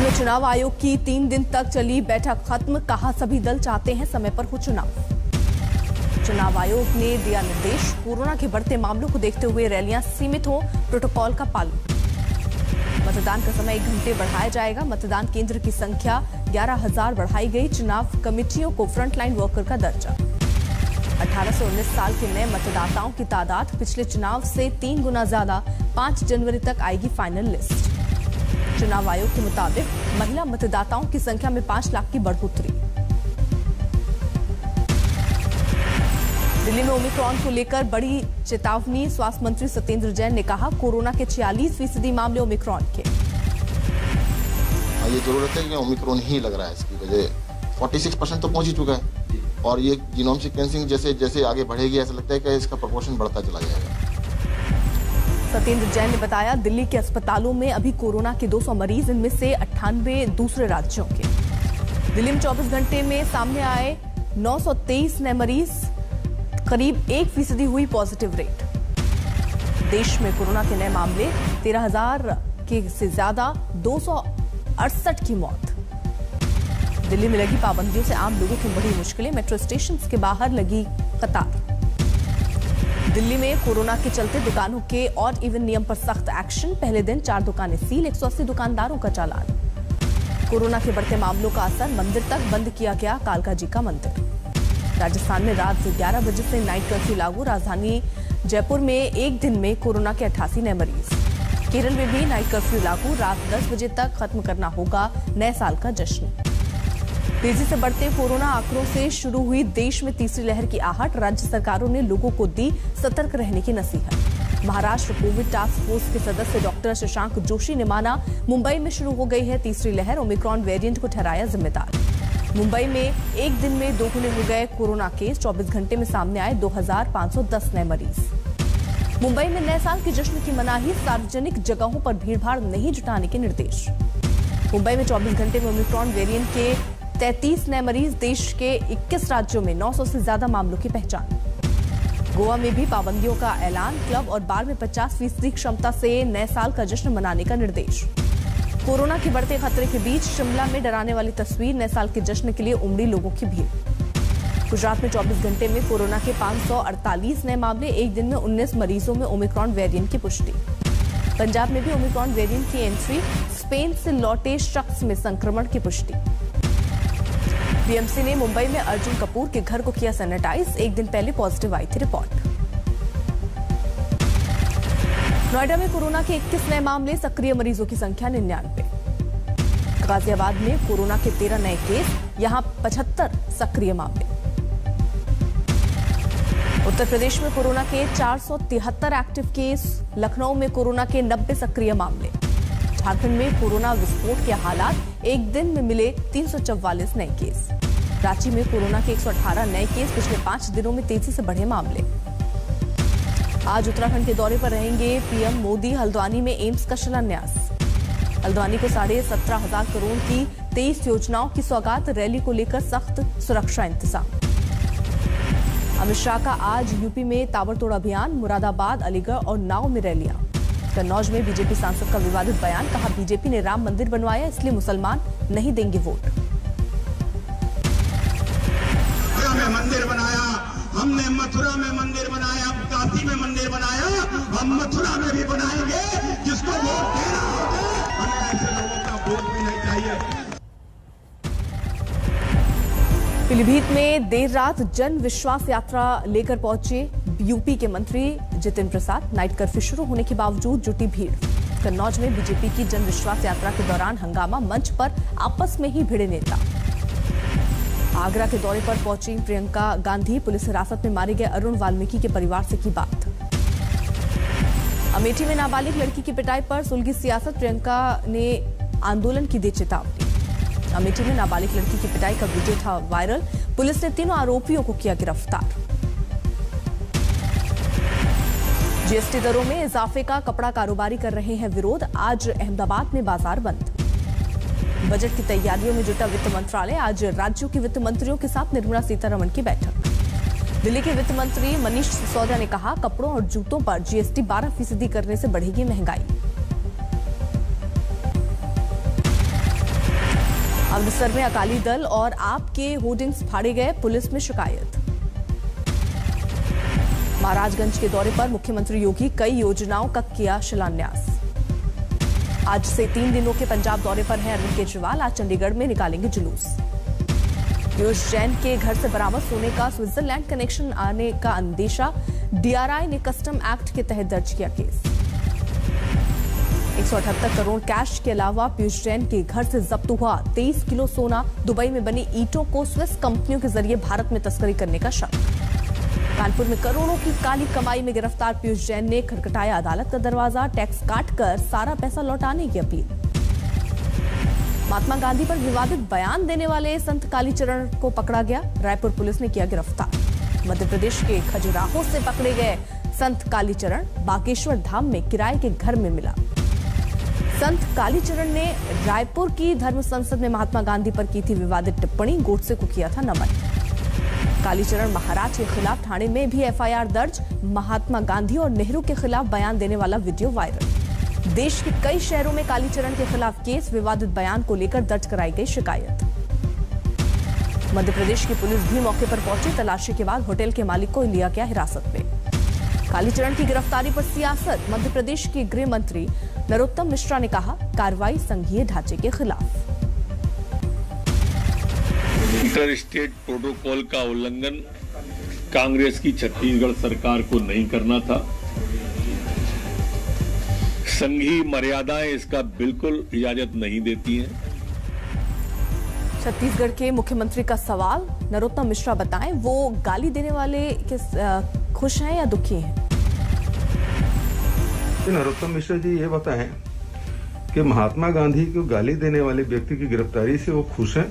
में चुनाव आयोग की 3 दिन तक चली बैठक खत्म, कहा सभी दल चाहते हैं समय पर हो चुनाव। चुनाव आयोग ने दिया निर्देश, कोरोना के बढ़ते मामलों को देखते हुए रैलियां सीमित हो, प्रोटोकॉल का पालन। मतदान का समय 1 घंटे बढ़ाया जाएगा, मतदान केंद्र की संख्या 11,000 बढ़ाई गई, चुनाव कमेटियों को फ्रंटलाइन वर्कर का दर्जा। 18 से 19 साल के नए मतदाताओं की तादाद पिछले चुनाव से 3 गुना ज्यादा, 5 जनवरी तक आएगी फाइनल लिस्ट। चुनाव आयोग के मुताबिक महिला मतदाताओं की संख्या में 5 लाख की बढ़ोतरी। दिल्ली में ओमिक्रॉन को लेकर बड़ी चेतावनी, स्वास्थ्य मंत्री सत्येंद्र जैन ने कहा कोरोना के 46% मामले ओमिक्रॉन के। ये जरूरत है कि ओमिक्रॉन ही लग रहा है, इसकी वजह 46% तो पहुंच ही चुका है और ये जीनोम सीक्वेंसिंग जैसे जैसे आगे बढ़ेगी ऐसा लगता है कि इसका प्रोपोर्शन बढ़ता चला जाएगा। सत्येंद्र जैन ने बताया दिल्ली के अस्पतालों में अभी कोरोना के 200 मरीज, इनमें से 98 दूसरे राज्यों के। दिल्ली में 24 घंटे में सामने आए 923 नए मरीज, करीब 1% हुई पॉजिटिव रेट। देश में कोरोना के नए मामले 13,000 के से ज्यादा, 268 की मौत। दिल्ली में लगी पाबंदियों से आम लोगों की बड़ी मुश्किलें, मेट्रो स्टेशन के बाहर लगी कतार। दिल्ली में कोरोना के चलते दुकानों के ऑड इवन नियम पर सख्त एक्शन, पहले दिन 4 दुकानें सील, 180 दुकानदारों का चालान। कोरोना के बढ़ते मामलों का असर, मंदिर तक बंद किया गया कालका जी का मंदिर। राजस्थान में रात 11 बजे से नाइट कर्फ्यू लागू, राजधानी जयपुर में एक दिन में कोरोना के 88 नए मरीज। केरल में भी नाइट कर्फ्यू लागू, रात 10 बजे तक खत्म करना होगा नए साल का जश्न। तेजी से बढ़ते कोरोना आंकड़ों से शुरू हुई देश में तीसरी लहर की आहट, राज्य सरकारों ने लोगों को दी सतर्क रहने की नसीहत। महाराष्ट्र कोविड टास्क फोर्स के सदस्य डॉक्टर शशांक जोशी ने माना मुंबई में शुरू हो गई है तीसरी लहर, ओमिक्रॉन वेरिएंट को ठहराया जिम्मेदार। मुंबई में एक दिन में 2 गुने हो गए कोरोना केस, 24 घंटे में सामने आए 2,510 नए मरीज। मुंबई में नए साल के जश्न की मनाही, सार्वजनिक जगहों पर भीड़भाड़ नहीं जुटाने के निर्देश। मुंबई में 24 घंटे में ओमिक्रॉन वेरिएंट के 33 नए मरीज, देश के 21 राज्यों में 900 से ज्यादा मामलों की पहचान। गोवा में भी पाबंदियों का ऐलान, क्लब और बार में 50% क्षमता से नए साल का जश्न मनाने का निर्देश। कोरोना के बढ़ते खतरे के बीच शिमला में डराने वाली तस्वीर, नए साल के जश्न के लिए उमड़ी लोगों की भीड़। गुजरात में 24 घंटे में कोरोना के 548 नए मामले, एक दिन में 19 मरीजों में ओमिक्रॉन वेरिएंट की पुष्टि। पंजाब में भी ओमिक्रॉन वेरिएंट की एंट्री, स्पेन से लौटे शख्स में संक्रमण की पुष्टि। बीएमसी ने मुंबई में अर्जुन कपूर के घर को किया सैनिटाइज, एक दिन पहले पॉजिटिव आई थी रिपोर्ट। नोएडा में कोरोना के 21 नए मामले, सक्रिय मरीजों की संख्या 99। गाजियाबाद में कोरोना के 13 नए केस, यहां 75 सक्रिय मामले। उत्तर प्रदेश में कोरोना के 473 एक्टिव केस, लखनऊ में कोरोना के 90 सक्रिय मामले। झारखंड में कोरोना विस्फोट के हालात, एक दिन में मिले 344 नए केस। रांची में कोरोना के 118 नए केस, पिछले 5 दिनों में तेजी से बढ़े मामले। आज उत्तराखंड के दौरे पर रहेंगे पीएम मोदी, हल्द्वानी में एम्स का शिलान्यास। हल्द्वानी को 17,500 करोड़ की 23 योजनाओं की सौगात, रैली को लेकर सख्त सुरक्षा इंतजाम। अमित शाह का आज यूपी में ताबड़तोड़ अभियान, मुरादाबाद, अलीगढ़ और नाव में रैलियां। कन्नौज में बीजेपी सांसद का विवादित बयान, कहा बीजेपी ने राम मंदिर बनवाया इसलिए मुसलमान नहीं देंगे वोट। में मंदिर बनाया हमने, मथुरा में मंदिर बनाया, काशी में मंदिर बनाया, हम मथुरा में भी बनाएंगे। जिसको वोट देना होगा हमें ऐसे लोगों का वोट भी नहीं चाहिए। पीलीभीत में देर रात जन विश्वास यात्रा लेकर पहुंचे यूपी के मंत्री जितिन प्रसाद, नाइट कर्फ्यू शुरू होने के बावजूद जुटी भीड़। कन्नौज में बीजेपी की जन विश्वास यात्रा के दौरान हंगामा, मंच पर आपस में ही भिड़े नेता। आगरा के दौरे पर पहुंची प्रियंका गांधी, पुलिस हिरासत में मारे गए अरुण वाल्मीकि के परिवार से की बात। अमेठी में नाबालिग लड़की की पिटाई पर सुलगी सियासत, प्रियंका ने आंदोलन की दी चेतावनी। अमेठी में नाबालिग लड़की की पिटाई का वीडियो था वायरल, पुलिस ने तीनों आरोपियों को किया गिरफ्तार। जीएसटी दरों में इजाफे का कपड़ा कारोबारी कर रहे हैं विरोध, आज अहमदाबाद में बाजार बंद। बजट की तैयारियों में जुटा वित्त मंत्रालय, आज राज्यों के वित्त मंत्रियों के साथ निर्मला सीतारमण की बैठक। दिल्ली के वित्त मंत्री मनीष सिसोदिया ने कहा कपड़ों और जूतों पर जीएसटी 12% करने से बढ़ेगी महंगाई। अमृतसर में अकाली दल और आप के होर्डिंग्स फाड़े गए, पुलिस में शिकायत। महाराजगंज के दौरे पर मुख्यमंत्री योगी कई योजनाओं का किया शिलान्यास। आज से 3 दिनों के पंजाब दौरे पर हैं अरविंद केजरीवाल। आज चंडीगढ़ में निकालेंगे जुलूस। पीयूष जैन के घर से बरामद सोने का स्विट्जरलैंड कनेक्शन आने का अंदेशा, डीआरआई ने कस्टम एक्ट के तहत दर्ज किया केस। 178 करोड़ कैश के अलावा पीयूष जैन के घर से जब्त हुआ 23 किलो सोना। दुबई में बनी ईंटों को स्विस कंपनियों के जरिए भारत में तस्करी करने का शक। कानपुर में करोड़ों की काली कमाई में गिरफ्तार पीयूष जैन ने खटखटाया अदालत का दरवाजा, टैक्स काटकर सारा पैसा लौटाने की अपील। महात्मा गांधी पर विवादित बयान देने वाले संत कालीचरण को पकड़ा गया, रायपुर पुलिस ने किया गिरफ्तार। मध्य प्रदेश के खजुराहो से पकड़े गए संत कालीचरण बागेश्वर धाम में किराए के घर में मिला। संत कालीचरण ने रायपुर की धर्म संसद में महात्मा गांधी पर की थी विवादित टिप्पणी, गोडसे को किया था नमन। कालीचरण महाराज के खिलाफ थाने में भी एफआईआर दर्ज, महात्मा गांधी और नेहरू के खिलाफ बयान देने वाला वीडियो वायरल। देश के कई शहरों में कालीचरण के खिलाफ केस, विवादित बयान को लेकर दर्ज कराई गई शिकायत। मध्य प्रदेश की पुलिस भी मौके पर पहुंची, तलाशी के बाद होटल के मालिक को लिया गया हिरासत में। कालीचरण की गिरफ्तारी पर सियासत, मध्य प्रदेश के गृह मंत्री नरोत्तम मिश्रा ने कहा कार्रवाई संघीय ढांचे के खिलाफ। इंटर स्टेट प्रोटोकॉल का उल्लंघन कांग्रेस की छत्तीसगढ़ सरकार को नहीं करना था। संघीय मर्यादाएं इसका बिल्कुल इजाजत नहीं देती हैं। छत्तीसगढ़ के मुख्यमंत्री का सवाल, नरोत्तम मिश्रा बताएं वो गाली देने वाले खुश हैं या दुखी हैं? नरोत्तम मिश्रा जी ये बताएं कि महात्मा गांधी को गाली देने वाले व्यक्ति की गिरफ्तारी से वो खुश हैं?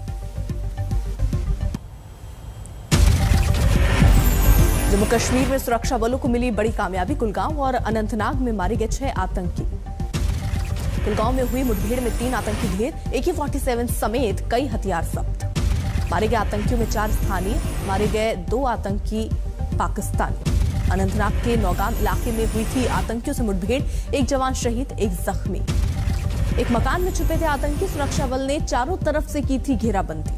जम्मू कश्मीर में सुरक्षा बलों को मिली बड़ी कामयाबी, कुलगांव और अनंतनाग में मारे गए 6 आतंकी। कुलगांव में हुई मुठभेड़ में 3 आतंकी ढेर, AK-47 समेत कई हथियार जब्त। मारे गए आतंकियों में 4 स्थानीय, मारे गए 2 आतंकी पाकिस्तानी। अनंतनाग के नौगाम इलाके में हुई थी आतंकियों से मुठभेड़, 1 जवान शहीद, 1 जख्मी। एक मकान में छुपे थे आतंकी, सुरक्षा बल ने चारों तरफ से की थी घेराबंदी।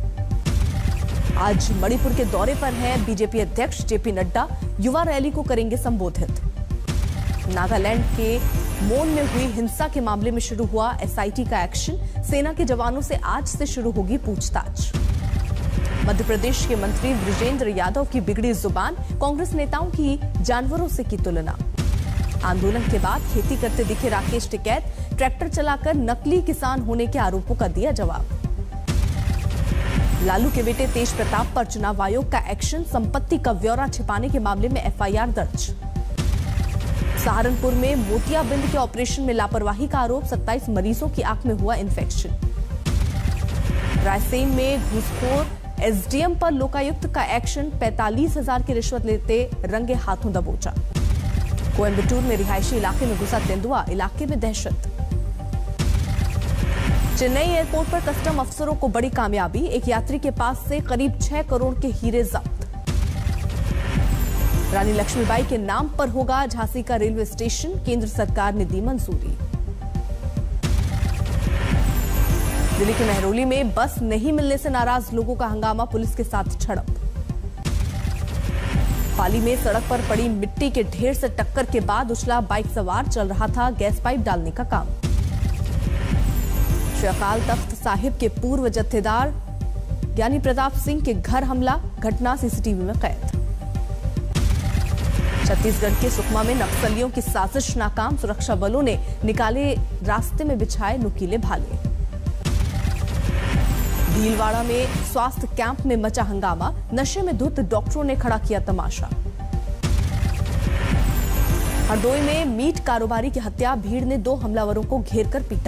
आज मणिपुर के दौरे पर हैं बीजेपी अध्यक्ष जेपी नड्डा, युवा रैली को करेंगे संबोधित। नागालैंड के मोन में हुई हिंसा के मामले में शुरू हुआ एसआईटी का एक्शन, सेना के जवानों से आज से शुरू होगी पूछताछ। मध्य प्रदेश के मंत्री बृजेंद्र यादव की बिगड़ी जुबान, कांग्रेस नेताओं की जानवरों से की तुलना। आंदोलन के बाद खेती करते दिखे राकेश टिकैत, ट्रैक्टर चलाकर नकली किसान होने के आरोपों का दिया जवाब। लालू के बेटे तेज प्रताप पर चुनाव आयोग का एक्शन, संपत्ति का ब्यौरा छिपाने के मामले में एफआईआर दर्ज। सहारनपुर में मोतियाबिंद के ऑपरेशन में लापरवाही का आरोप, 27 मरीजों की आंख में हुआ इन्फेक्शन। रायसेन में घूसखोर एसडीएम पर लोकायुक्त का एक्शन, 45,000 की रिश्वत लेते रंगे हाथों दबोचा। कोयंबटूर में रिहायशी इलाके में घुसा तेंदुआ, इलाके में दहशत। चेन्नई एयरपोर्ट पर कस्टम अफसरों को बड़ी कामयाबी, एक यात्री के पास से करीब 6 करोड़ के हीरे जब्त। रानी लक्ष्मीबाई के नाम पर होगा झांसी का रेलवे स्टेशन, केंद्र सरकार ने दी मंजूरी। दिल्ली के मेहरौली में बस नहीं मिलने से नाराज लोगों का हंगामा, पुलिस के साथ झड़प। पाली में सड़क पर पड़ी मिट्टी के ढेर से टक्कर के बाद उछला बाइक सवार, चल रहा था गैस पाइप डालने का काम। श्री अकाल तख्त साहिब के पूर्व जत्थेदार ज्ञानी प्रताप सिंह के घर हमला, घटना सीसीटीवी में कैद। छत्तीसगढ़ के सुकमा में नक्सलियों की साजिश नाकाम, सुरक्षा बलों ने निकाले रास्ते में बिछाए नुकीले भाले। भीलवाड़ा में स्वास्थ्य कैंप में मचा हंगामा, नशे में धुत डॉक्टरों ने खड़ा किया तमाशा। हरदोई में मीट कारोबारी की हत्या, भीड़ ने 2 हमलावरों को घेरकर पीटा।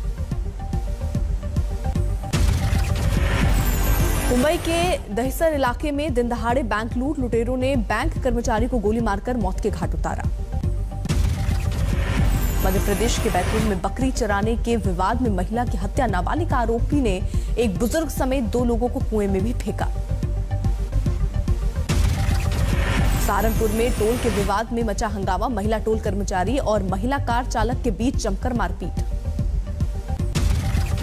मुंबई के दहिसर इलाके में दिनदहाड़े बैंक लूट, लुटेरों ने बैंक कर्मचारी को गोली मारकर मौत के घाट उतारा। मध्य प्रदेश के बैतूल में बकरी चराने के विवाद में महिला की हत्या, नाबालिग आरोपी ने एक बुजुर्ग समेत 2 लोगों को कुएं में भी फेंका। सहारनपुर में टोल के विवाद में मचा हंगामा, महिला टोल कर्मचारी और महिला कार चालक के बीच जमकर मारपीट।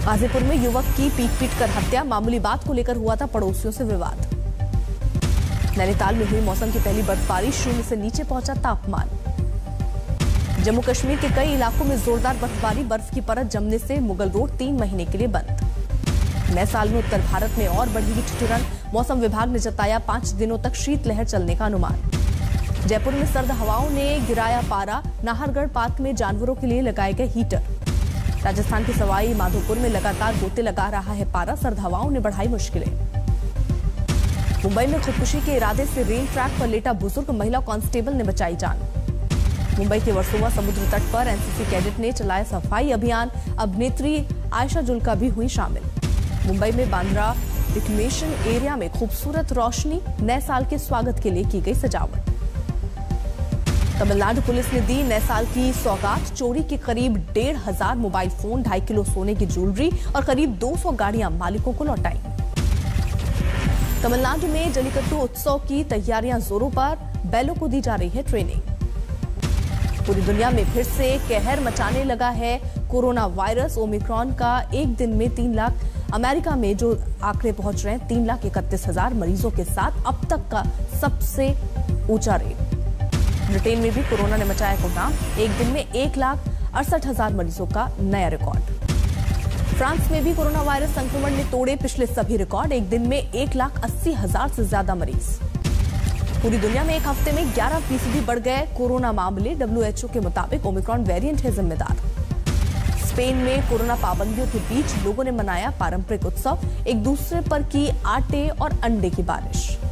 गाजीपुर में युवक की पीट कर हत्या, मामूली बात को लेकर हुआ था पड़ोसियों से विवाद। नैनीताल में हुई मौसम की पहली बर्फबारी, 0 से नीचे पहुंचा तापमान। जम्मू कश्मीर के कई इलाकों में जोरदार बर्फबारी, बर्फ की परत जमने से मुगल रोड 3 महीने के लिए बंद। नए साल में उत्तर भारत में और बढ़ेगी ठिठुरन, मौसम विभाग ने जताया 5 दिनों तक शीतलहर चलने का अनुमान। जयपुर में सर्द हवाओं ने गिराया पारा, नाहरगढ़ पार्क में जानवरों के लिए लगाए गए हीटर। राजस्थान के सवाई माधोपुर में लगातार गोते लगा रहा है पारा, सर्द हवाओं ने बढ़ाई मुश्किलें। मुंबई में खुदकुशी के इरादे से रेल ट्रैक पर लेटा बुजुर्ग, महिला कांस्टेबल ने बचाई जान। मुंबई के वर्सोवा समुद्र तट पर एनसीसी कैडेट ने चलाया सफाई अभियान, अभिनेत्री आयशा जुल्का भी हुई शामिल। मुंबई में बांद्रा रिक्रिएशन एरिया में खूबसूरत रोशनी, नए साल के स्वागत के लिए की गई सजावट। तमिलनाडु पुलिस ने दी नए साल की सौगात, चोरी के करीब 1,500 मोबाइल फोन, 2.5 किलो सोने की ज्वेलरी और करीब 200 गाड़ियां मालिकों को लौटाई। तमिलनाडु में जल्लीकट्टू उत्सव की तैयारियां जोरों पर, बैलों को दी जा रही है ट्रेनिंग। पूरी दुनिया में फिर से कहर मचाने लगा है कोरोना वायरस, ओमिक्रॉन का एक दिन में 3 लाख, अमेरिका में जो आंकड़े पहुंच रहे हैं 3,31,000 मरीजों के साथ अब तक का सबसे ऊंचा रेट। ब्रिटेन में भी कोरोना ने मचाया कोहराम, एक दिन में 1,68,000 मरीजों का नया रिकॉर्ड। फ्रांस में भी कोरोना वायरस संक्रमण ने तोड़े पिछले सभी रिकॉर्ड, एक दिन में 1,80,000 से ज्यादा मरीज। पूरी दुनिया में एक हफ्ते में 11% बढ़ गए कोरोना मामले, WHO के मुताबिक ओमिक्रॉन वेरिएंट है जिम्मेदार। स्पेन में कोरोना पाबंदियों के बीच लोगों ने मनाया पारंपरिक उत्सव, एक दूसरे पर की आटे और अंडे की बारिश।